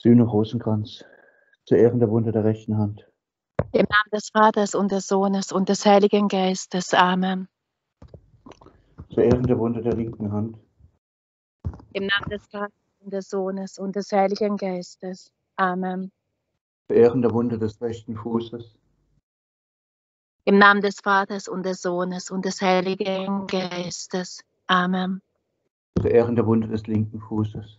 Sühne Rosenkranz, zu Ehren der Wunde der rechten Hand. Im Namen des Vaters und des Sohnes und des Heiligen Geistes. Amen. Zu Ehren der Wunde der linken Hand. Im Namen des Vaters und des Sohnes und des Heiligen Geistes. Amen. Zu Ehren der Wunde des rechten Fußes. Im Namen des Vaters und des Sohnes und des Heiligen Geistes. Amen. Zu Ehren der Wunde des linken Fußes.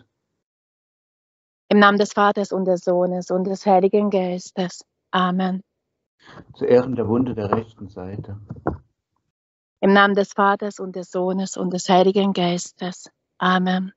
Im Namen des Vaters und des Sohnes und des Heiligen Geistes. Amen. Zu Ehren der Wunde der rechten Seite. Im Namen des Vaters und des Sohnes und des Heiligen Geistes. Amen.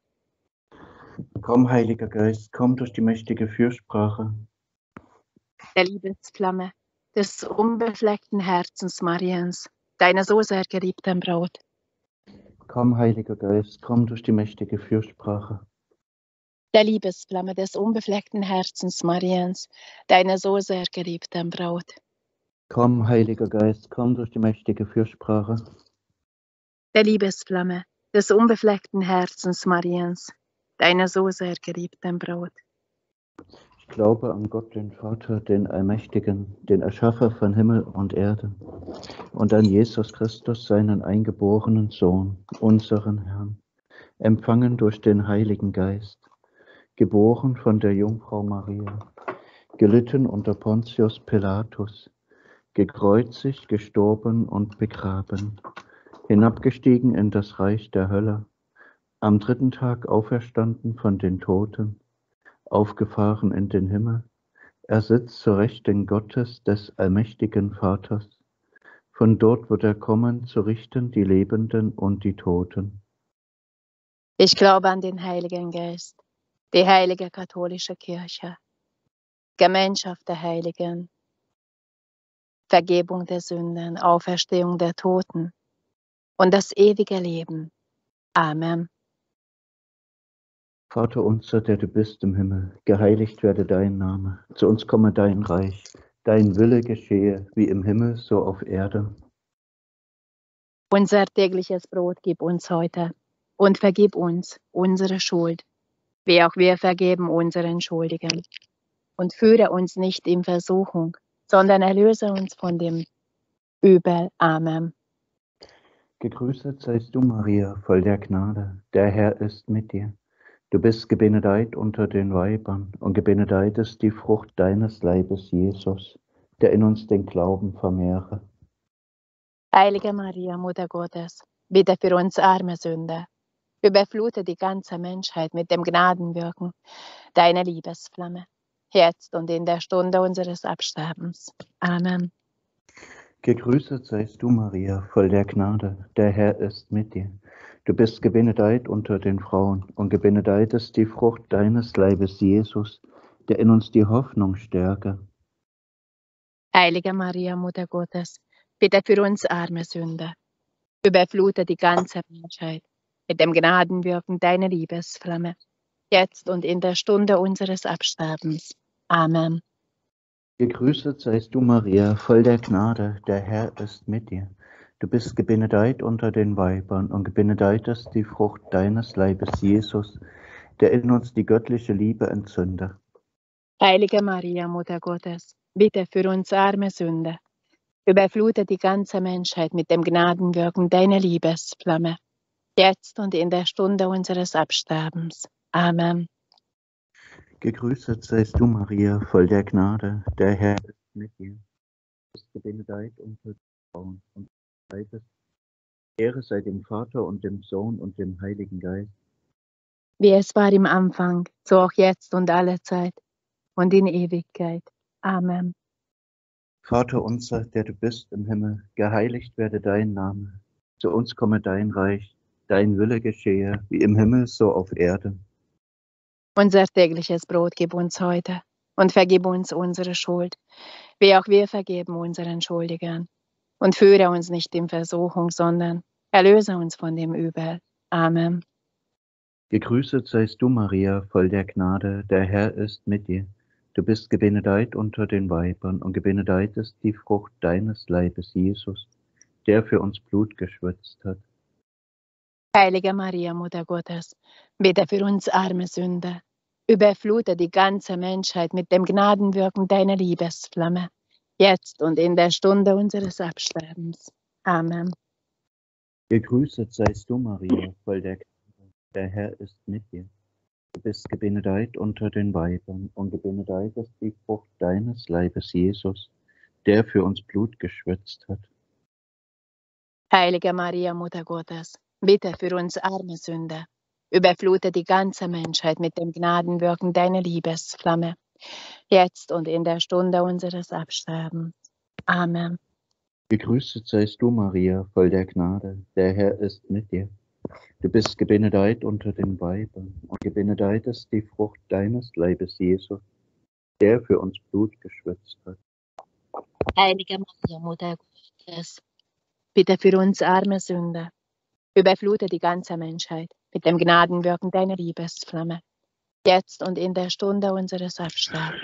Komm, Heiliger Geist, komm durch die mächtige Fürsprache. Der Liebesflamme des unbefleckten Herzens Mariens, deiner so sehr geliebten Braut. Komm, Heiliger Geist, komm durch die mächtige Fürsprache. Der Liebesflamme des unbefleckten Herzens Mariens, deiner so sehr geliebten Braut. Komm, Heiliger Geist, komm durch die mächtige Fürsprache. Der Liebesflamme des unbefleckten Herzens Mariens, deiner so sehr geliebten Braut. Ich glaube an Gott, den Vater, den Allmächtigen, den Erschaffer von Himmel und Erde, und an Jesus Christus, seinen eingeborenen Sohn, unseren Herrn, empfangen durch den Heiligen Geist, geboren von der Jungfrau Maria, gelitten unter Pontius Pilatus, gekreuzigt, gestorben und begraben, hinabgestiegen in das Reich der Hölle, am dritten Tag auferstanden von den Toten, aufgefahren in den Himmel, er sitzt zur Rechten Gottes des allmächtigen Vaters. Von dort wird er kommen, zu richten die Lebenden und die Toten. Ich glaube an den Heiligen Geist, die heilige katholische Kirche, Gemeinschaft der Heiligen, Vergebung der Sünden, Auferstehung der Toten und das ewige Leben. Amen. Vater unser, der du bist im Himmel, geheiligt werde dein Name. Zu uns komme dein Reich. Dein Wille geschehe, wie im Himmel, so auf Erde. Unser tägliches Brot gib uns heute und vergib uns unsere Schuld, wie auch wir vergeben unseren Schuldigen. Und führe uns nicht in Versuchung, sondern erlöse uns von dem Übel. Amen. Gegrüßet seist du, Maria, voll der Gnade. Der Herr ist mit dir. Du bist gebenedeit unter den Weibern, und gebenedeit ist die Frucht deines Leibes, Jesus, der in uns den Glauben vermehre. Heilige Maria, Mutter Gottes, bitte für uns arme Sünder. Überflute die ganze Menschheit mit dem Gnadenwirken deiner Liebesflamme, jetzt und in der Stunde unseres Absterbens. Amen. Gegrüßet seist du, Maria, voll der Gnade. Der Herr ist mit dir. Du bist gebenedeit unter den Frauen, und gebenedeit ist die Frucht deines Leibes, Jesus, der in uns die Hoffnung stärke. Heilige Maria, Mutter Gottes, bitte für uns arme Sünder. Überflute die ganze Menschheit mit dem Gnadenwirken deiner Liebesflamme, jetzt und in der Stunde unseres Absterbens. Amen. Gegrüßet seist du, Maria, voll der Gnade. Der Herr ist mit dir. Du bist gebenedeit unter den Weibern, und gebenedeit ist die Frucht deines Leibes, Jesus, der in uns die göttliche Liebe entzündet. Heilige Maria, Mutter Gottes, bitte für uns arme Sünder. Überflute die ganze Menschheit mit dem Gnadenwirken deiner Liebesflamme, jetzt und in der Stunde unseres Absterbens. Amen. Gegrüßet seist du, Maria, voll der Gnade. Der Herr ist mit dir. Du bist gebenedeit unter den Frauen, und gebenedeit ist Ehre sei dem Vater und dem Sohn und dem Heiligen Geist. Wie es war im Anfang, so auch jetzt und alle Zeit und in Ewigkeit. Amen. Vater unser, der du bist im Himmel, geheiligt werde dein Name. Zu uns komme dein Reich, dein Wille geschehe, wie im Himmel, so auf Erde. Unser tägliches Brot gib uns heute und vergib uns unsere Schuld, wie auch wir vergeben unseren Schuldigern. Und führe uns nicht in Versuchung, sondern erlöse uns von dem Übel. Amen. Gegrüßet seist du, Maria, voll der Gnade, der Herr ist mit dir. Du bist gebenedeit unter den Weibern, und gebenedeit ist die Frucht deines Leibes, Jesus, der für uns Blut geschwitzt hat. Heilige Maria, Mutter Gottes, bitte für uns arme Sünder. Überflute die ganze Menschheit mit dem Gnadenwirken deiner Liebesflamme, jetzt und in der Stunde unseres Absterbens. Amen. Gegrüßet seist du, Maria, voll der Gnade. Der Herr ist mit dir. Du bist gebenedeit unter den Weibern, und gebenedeit ist die Frucht deines Leibes, Jesus, der für uns Blut geschwitzt hat. Heilige Maria, Mutter Gottes, bitte für uns arme Sünder. Überflute die ganze Menschheit mit dem Gnadenwirken deiner Liebesflamme, jetzt und in der Stunde unseres Absterbens. Amen. Gegrüßet seist du, Maria, voll der Gnade. Der Herr ist mit dir. Du bist gebenedeit unter den Weibern, und gebenedeit ist die Frucht deines Leibes, Jesus, der für uns Blut geschwitzt hat. Heilige Maria, Mutter Gottes, bitte für uns arme Sünder. Überflute die ganze Menschheit mit dem Gnadenwirken deiner Liebesflamme, jetzt und in der Stunde unseres Absterbens.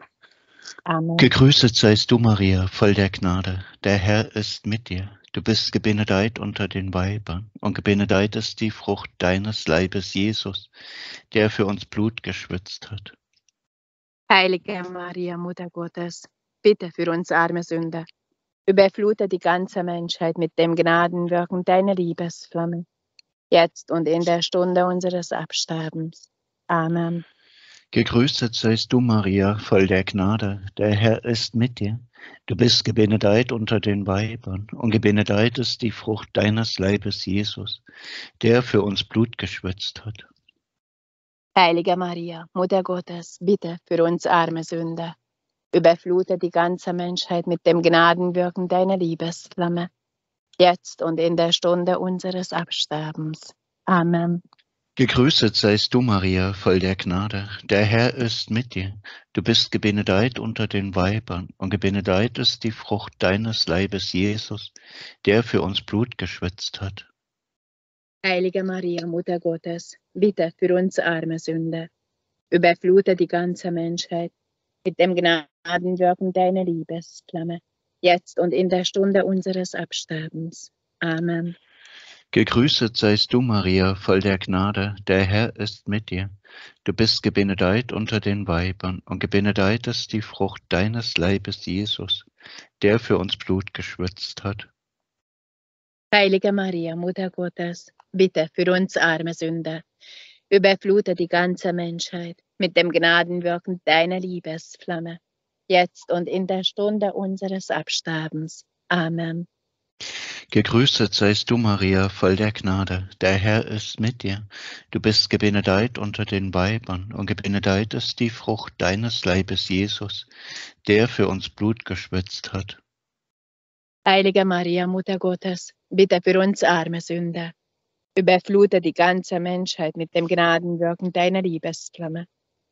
Amen. Gegrüßet seist du, Maria, voll der Gnade. Der Herr ist mit dir. Du bist gebenedeit unter den Weibern, und gebenedeit ist die Frucht deines Leibes, Jesus, der für uns Blut geschwitzt hat. Heilige Maria, Mutter Gottes, bitte für uns arme Sünder. Überflute die ganze Menschheit mit dem Gnadenwirken deiner Liebesflamme, jetzt und in der Stunde unseres Absterbens. Amen. Gegrüßet seist du, Maria, voll der Gnade. Der Herr ist mit dir. Du bist gebenedeit unter den Weibern, und gebenedeit ist die Frucht deines Leibes, Jesus, der für uns Blut geschwitzt hat. Heilige Maria, Mutter Gottes, bitte für uns arme Sünder. Überflute die ganze Menschheit mit dem Gnadenwirken deiner Liebesflamme, jetzt und in der Stunde unseres Absterbens. Amen. Gegrüßet seist du, Maria, voll der Gnade. Der Herr ist mit dir. Du bist gebenedeit unter den Weibern, und gebenedeit ist die Frucht deines Leibes, Jesus, der für uns Blut geschwitzt hat. Heilige Maria, Mutter Gottes, bitte für uns arme Sünder. Überflute die ganze Menschheit mit dem Gnadenwirken deiner Liebesflamme, jetzt und in der Stunde unseres Absterbens. Amen. Gegrüßet seist du, Maria, voll der Gnade. Der Herr ist mit dir. Du bist gebenedeit unter den Weibern, und gebenedeit ist die Frucht deines Leibes, Jesus, der für uns Blut geschwitzt hat. Heilige Maria, Mutter Gottes, bitte für uns arme Sünder. Überflute die ganze Menschheit mit dem Gnadenwirken deiner Liebesflamme, jetzt und in der Stunde unseres Absterbens. Amen. Gegrüßet seist du, Maria, voll der Gnade. Der Herr ist mit dir. Du bist gebenedeit unter den Weibern, und gebenedeit ist die Frucht deines Leibes, Jesus, der für uns Blut geschwitzt hat. Heilige Maria, Mutter Gottes, bitte für uns arme Sünder. Überflute die ganze Menschheit mit dem Gnadenwirken deiner Liebesflamme,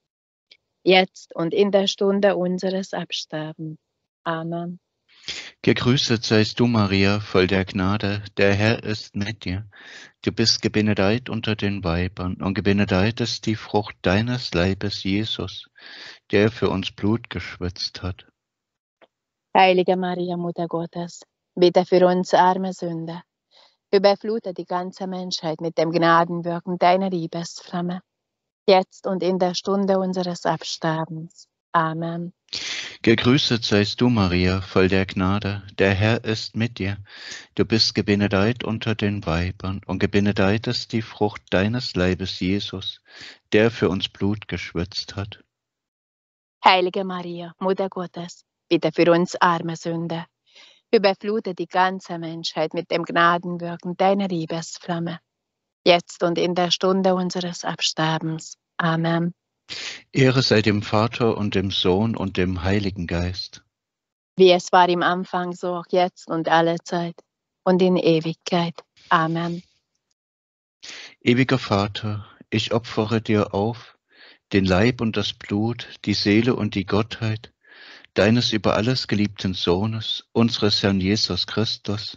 jetzt und in der Stunde unseres Absterbens. Amen. Gegrüßet seist du, Maria, voll der Gnade. Der Herr ist mit dir. Du bist gebenedeit unter den Weibern, und gebenedeit ist die Frucht deines Leibes, Jesus, der für uns Blut geschwitzt hat. Heilige Maria, Mutter Gottes, bitte für uns arme Sünder. Überflute die ganze Menschheit mit dem Gnadenwirken deiner Liebesflamme, jetzt und in der Stunde unseres Absterbens. Amen. Gegrüßet seist du, Maria, voll der Gnade. Der Herr ist mit dir. Du bist gebenedeit unter den Weibern, und gebenedeit ist die Frucht deines Leibes, Jesus, der für uns Blut geschwitzt hat. Heilige Maria, Mutter Gottes, bitte für uns arme Sünder. Überflute die ganze Menschheit mit dem Gnadenwirken deiner Liebesflamme, jetzt und in der Stunde unseres Absterbens. Amen. Ehre sei dem Vater und dem Sohn und dem Heiligen Geist. Wie es war im Anfang, so auch jetzt und alle Zeit und in Ewigkeit. Amen. Ewiger Vater, ich opfere dir auf den Leib und das Blut, die Seele und die Gottheit deines über alles geliebten Sohnes, unseres Herrn Jesus Christus,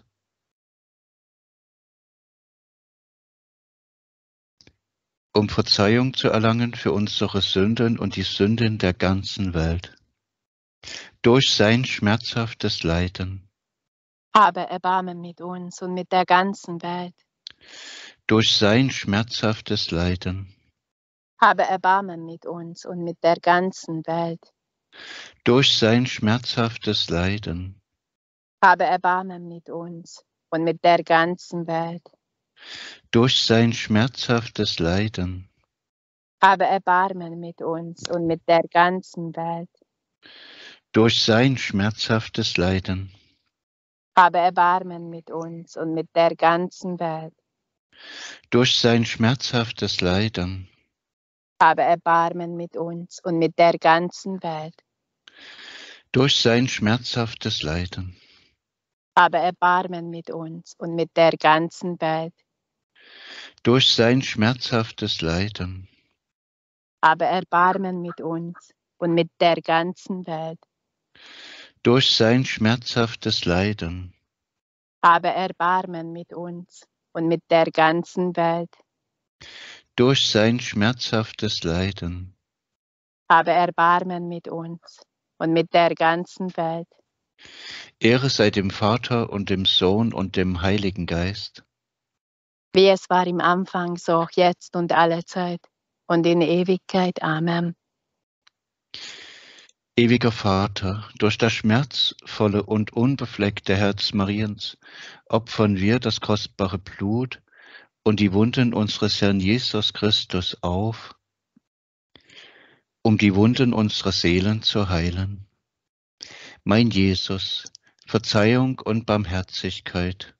um Verzeihung zu erlangen für unsere Sünden und die Sünden der ganzen Welt. Durch sein schmerzhaftes Leiden, Habe Erbarmen mit uns und mit der ganzen Welt. durch sein schmerzhaftes Leiden, Habe Erbarmen mit uns und mit der ganzen Welt. Durch sein schmerzhaftes Leiden. Habe Erbarmen mit uns und mit der ganzen Welt. Durch sein schmerzhaftes Leiden. Habe Erbarmen mit uns und mit der ganzen Welt. Durch sein schmerzhaftes Leiden. Habe Erbarmen mit uns und mit der ganzen Welt. Durch sein schmerzhaftes Leiden. Habe Erbarmen mit uns und mit der ganzen Welt. Durch sein schmerzhaftes Leiden. Habe Erbarmen mit uns und mit der ganzen Welt. Durch sein schmerzhaftes Leiden. Habe Erbarmen mit uns und mit der ganzen Welt. Durch sein schmerzhaftes Leiden. Habe Erbarmen mit uns und mit der ganzen Welt. Durch sein schmerzhaftes Leiden. Habe Erbarmen mit uns und mit der ganzen Welt. Ehre sei dem Vater und dem Sohn und dem Heiligen Geist. Wie es war im Anfang, so auch jetzt und alle Zeit und in Ewigkeit. Amen. Ewiger Vater, durch das schmerzvolle und unbefleckte Herz Mariens opfern wir das kostbare Blut und die Wunden unseres Herrn Jesus Christus auf, um die Wunden unserer Seelen zu heilen. Mein Jesus, Verzeihung und Barmherzigkeit.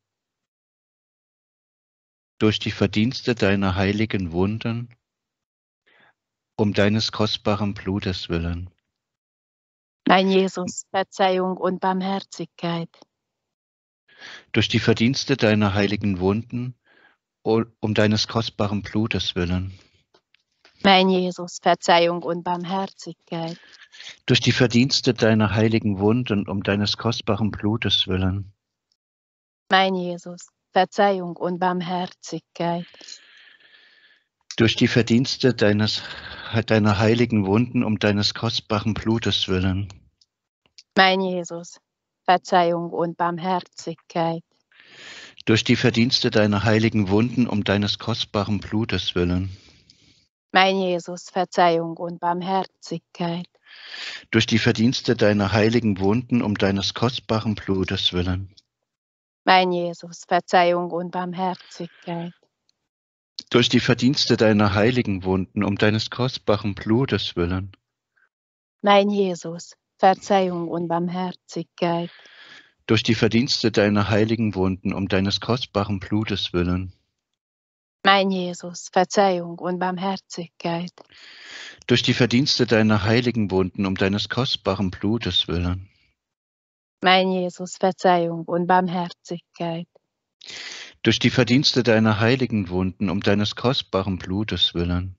Durch die Verdienste deiner heiligen Wunden, um deines kostbaren Blutes willen. Mein Jesus, Verzeihung und Barmherzigkeit. Durch die Verdienste deiner heiligen Wunden, um deines kostbaren Blutes willen. Mein Jesus, Verzeihung und Barmherzigkeit. Durch die Verdienste deiner heiligen Wunden, um deines kostbaren Blutes willen. Mein Jesus, Verzeihung und Barmherzigkeit. Durch die Verdienste deiner heiligen Wunden, um deines kostbaren Blutes willen. Mein Jesus, Verzeihung und Barmherzigkeit. Durch die Verdienste deiner heiligen Wunden, um deines kostbaren Blutes willen. Mein Jesus, Verzeihung und Barmherzigkeit. Durch die Verdienste deiner heiligen Wunden, um deines kostbaren Blutes willen. Mein Jesus, Verzeihung und Barmherzigkeit. Durch die Verdienste deiner heiligen Wunden, um deines kostbaren Blutes willen. Mein Jesus, Verzeihung und Barmherzigkeit. Durch die Verdienste deiner heiligen Wunden, um deines kostbaren Blutes willen. Mein Jesus, Verzeihung und Barmherzigkeit. Durch die Verdienste deiner heiligen Wunden, um deines kostbaren Blutes willen. Mein Jesus, Verzeihung und Barmherzigkeit. Durch die Verdienste deiner heiligen Wunden, um deines kostbaren Blutes willen.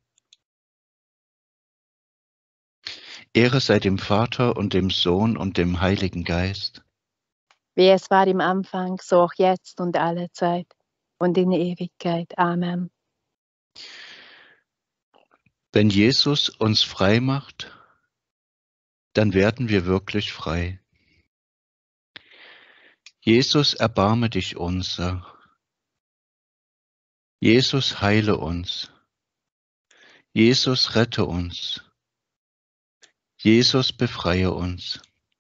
Ehre sei dem Vater und dem Sohn und dem Heiligen Geist. Wie es war im Anfang, so auch jetzt und alle Zeit und in Ewigkeit. Amen. Wenn Jesus uns frei macht, dann werden wir wirklich frei. Jesus, erbarme dich unser. Jesus, heile uns. Jesus, rette uns. Jesus, befreie uns.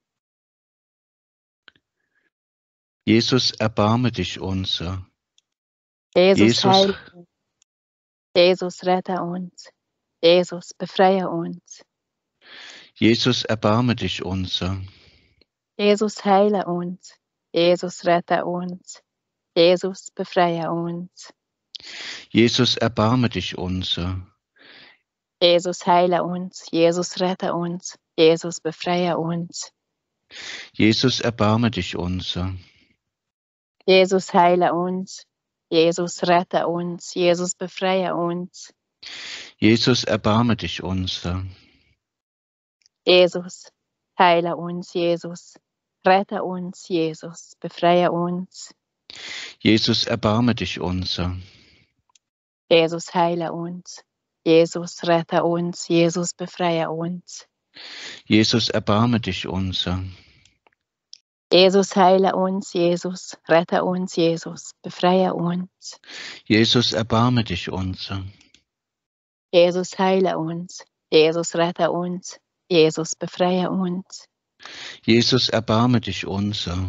Jesus, erbarme dich unser. Jesus, heile uns. Jesus, rette uns. Jesus, befreie uns. Jesus, erbarme dich unser. Jesus, heile uns. Jesus, rette uns. Jesus, befreie uns. Jesus, erbarme dich unser. Jesus, heile uns. Jesus, rette uns. Jesus, befreie uns. Jesus, erbarme dich unser. Jesus, heile uns. Jesus, rette uns. Jesus, befreie uns. Jesus, erbarme dich unser. Jesus, heile uns. Jesus, rette uns. Jesus, befreie uns. Jesus, erbarme dich unser. Jesus, heile uns. Jesus, rette uns. Jesus, befreie uns. Jesus, erbarme dich unser. Jesus, heile uns. Jesus, rette uns. Jesus, befreie uns. Jesus, erbarme dich unser. Jesus, heile uns. Jesus, rette uns. Jesus, befreie uns. Jesus, erbarme dich unser.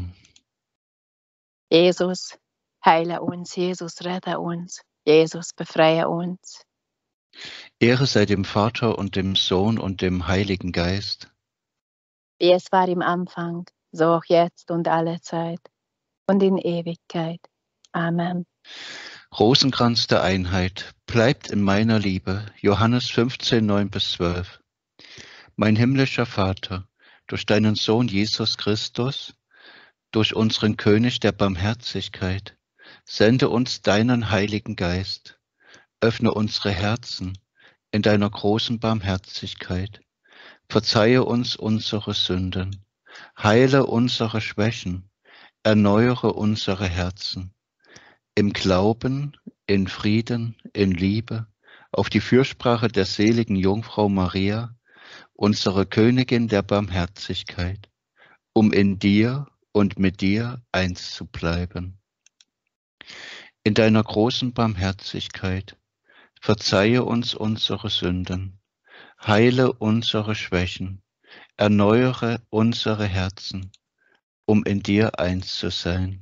Jesus, heile uns. Jesus, rette uns. Jesus, befreie uns. Ehre sei dem Vater und dem Sohn und dem Heiligen Geist. Wie es war im Anfang, so auch jetzt und alle Zeit und in Ewigkeit. Amen. Rosenkranz der Einheit, bleibt in meiner Liebe. Johannes 15, 9-12. Mein himmlischer Vater, durch deinen Sohn Jesus Christus, durch unseren König der Barmherzigkeit, sende uns deinen Heiligen Geist, öffne unsere Herzen in deiner großen Barmherzigkeit, verzeihe uns unsere Sünden, heile unsere Schwächen, erneuere unsere Herzen, im Glauben, in Frieden, in Liebe, auf die Fürsprache der seligen Jungfrau Maria, unsere Königin der Barmherzigkeit, um in dir und mit dir eins zu bleiben. In deiner großen Barmherzigkeit verzeihe uns unsere Sünden, heile unsere Schwächen, erneuere unsere Herzen, um in dir eins zu sein.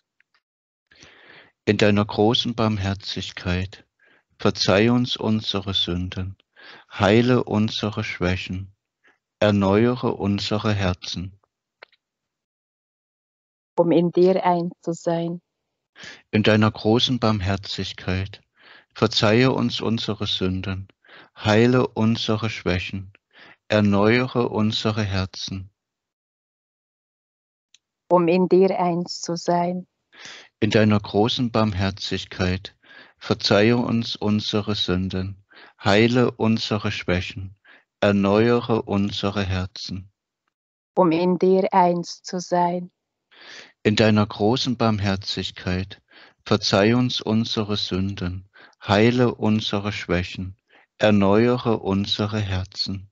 In deiner großen Barmherzigkeit verzeih uns unsere Sünden, heile unsere Schwächen, erneuere unsere Herzen. Um in dir eins zu sein. In deiner großen Barmherzigkeit verzeihe uns unsere Sünden, heile unsere Schwächen, erneuere unsere Herzen. Um in dir eins zu sein. In deiner großen Barmherzigkeit verzeihe uns unsere Sünden, heile unsere Schwächen, erneuere unsere Herzen. Um in dir eins zu sein. In deiner großen Barmherzigkeit verzeih uns unsere Sünden, heile unsere Schwächen, erneuere unsere Herzen.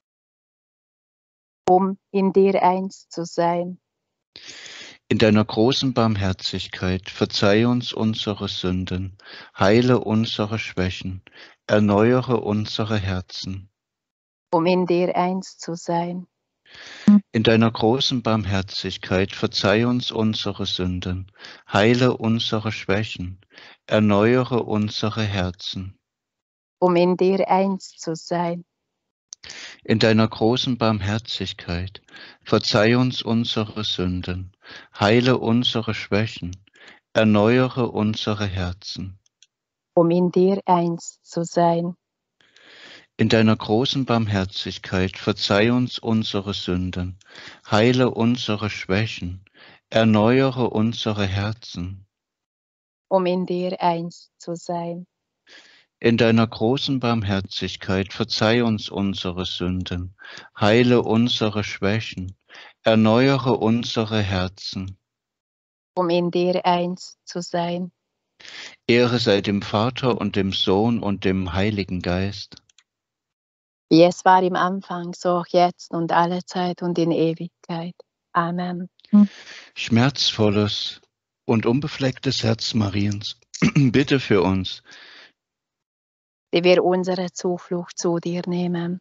Um in dir eins zu sein. In deiner großen Barmherzigkeit verzeih uns unsere Sünden, heile unsere Schwächen, erneuere unsere Herzen. Um in dir eins zu sein. In deiner großen Barmherzigkeit verzeih uns unsere Sünden, heile unsere Schwächen, erneuere unsere Herzen. Um in dir eins zu sein. In deiner großen Barmherzigkeit verzeih uns unsere Sünden, heile unsere Schwächen, erneuere unsere Herzen. Um in dir eins zu sein. In deiner großen Barmherzigkeit verzeih uns unsere Sünden, heile unsere Schwächen, erneuere unsere Herzen. Um in dir eins zu sein. In deiner großen Barmherzigkeit verzeih uns unsere Sünden, heile unsere Schwächen, erneuere unsere Herzen. Um in dir eins zu sein. Ehre sei dem Vater und dem Sohn und dem Heiligen Geist. Wie es war im Anfang, so auch jetzt und alle Zeit und in Ewigkeit. Amen. Schmerzvolles und unbeflecktes Herz Mariens, bitte für uns, Die wir unsere Zuflucht zu dir nehmen.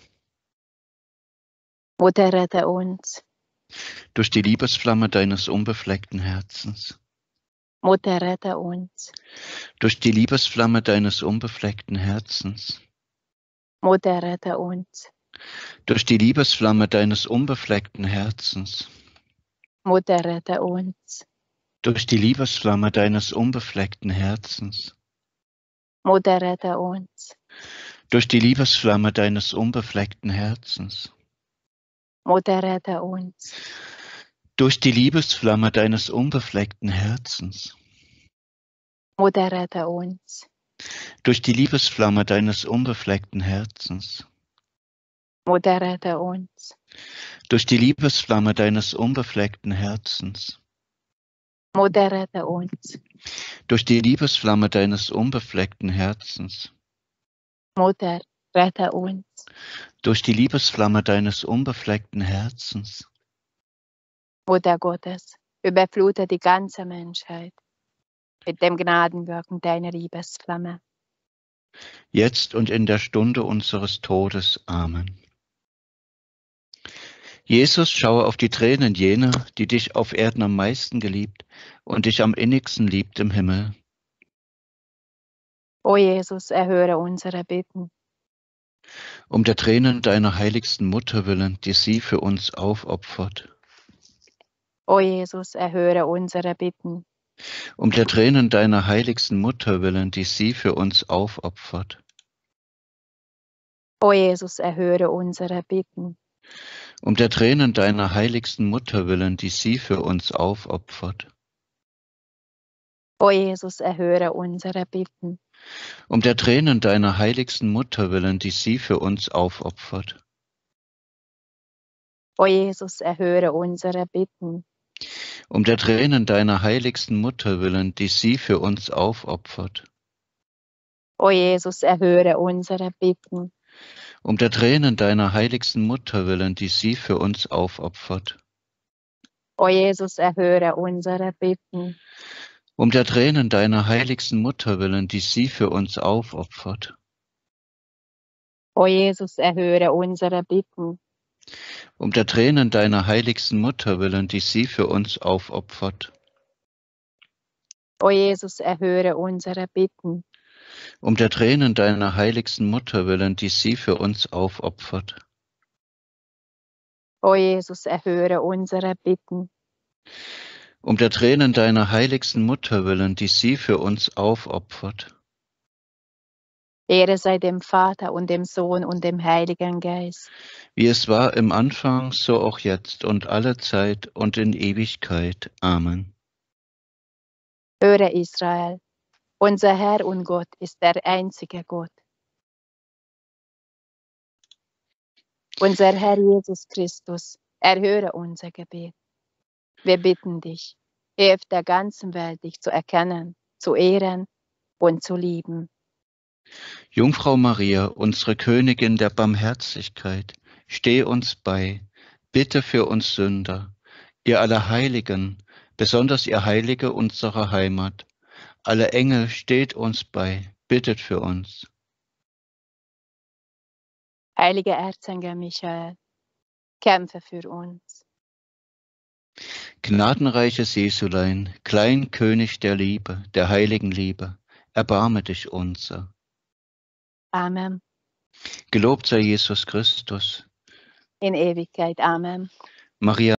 Mutter, rette uns. durch die Liebesflamme deines unbefleckten Herzens. Mutter, rette uns. Durch die Liebesflamme deines unbefleckten Herzens. Mutter, rette uns. Durch die Liebesflamme deines unbefleckten Herzens. Mutter, rette uns. Durch die Liebesflamme deines unbefleckten Herzens. Mutter, rette uns. Durch die Liebesflamme deines unbefleckten Herzens. Mutter, rette uns. Durch die Liebesflamme deines unbefleckten Herzens. Mutter, rette uns. Durch die Liebesflamme deines unbefleckten Herzens. Mutter, rette uns. Durch die Liebesflamme deines unbefleckten Herzens. Mutter, rette uns. Durch die Liebesflamme deines unbefleckten Herzens. Mutter, rette uns. Durch die Liebesflamme deines unbefleckten Herzens. Mutter Gottes, überflute die ganze Menschheit mit dem Gnadenwirken deiner Liebesflamme. jetzt und in der Stunde unseres Todes. Amen. Jesus, schaue auf die Tränen jener, die dich auf Erden am meisten geliebt und dich am innigsten liebt im Himmel. O Jesus, erhöre unsere Bitten. Um der Tränen deiner heiligsten Mutter willen, die sie für uns aufopfert. O Jesus, erhöre unsere Bitten. Um der Tränen deiner heiligsten Mutter willen, die sie für uns aufopfert. O Jesus, erhöre unsere Bitten. Um der Tränen deiner heiligsten Mutter willen, die sie für uns aufopfert. O Jesus, erhöre unsere Bitten. Um der Tränen deiner heiligsten Mutter willen, die sie für uns aufopfert. O Jesus, erhöre unsere Bitten. Um der Tränen deiner heiligsten Mutter willen, die sie für uns aufopfert. O Jesus, erhöre unsere Bitten. Um der Tränen deiner heiligsten Mutter willen, die sie für uns aufopfert. O Jesus, erhöre unsere Bitten. Um der Tränen deiner heiligsten Mutter willen, die sie für uns aufopfert. O Jesus, erhöre unsere Bitten. Um der Tränen deiner heiligsten Mutter willen, die sie für uns aufopfert. O Jesus, erhöre unsere Bitten. Um der Tränen deiner heiligsten Mutter willen, die sie für uns aufopfert. O Jesus, erhöre unsere Bitten. Um der Tränen deiner heiligsten Mutter willen, die sie für uns aufopfert. Ehre sei dem Vater und dem Sohn und dem Heiligen Geist. Wie es war im Anfang, so auch jetzt und alle Zeit und in Ewigkeit. Amen. Höre Israel, unser Herr und Gott ist der einzige Gott. Unser Herr Jesus Christus, erhöre unser Gebet. Wir bitten dich, hilf der ganzen Welt, dich zu erkennen, zu ehren und zu lieben. Jungfrau Maria, unsere Königin der Barmherzigkeit, steh uns bei, bitte für uns Sünder, ihr alle Heiligen, besonders ihr Heilige unserer Heimat, alle Engel, steht uns bei, bittet für uns. Heiliger Erzengel Michael, kämpfe für uns. Gnadenreiches Jesulein, Kleinkönig der Liebe, der heiligen Liebe, erbarme dich unser. Amen. Gelobt sei Jesus Christus. In Ewigkeit. Amen. Maria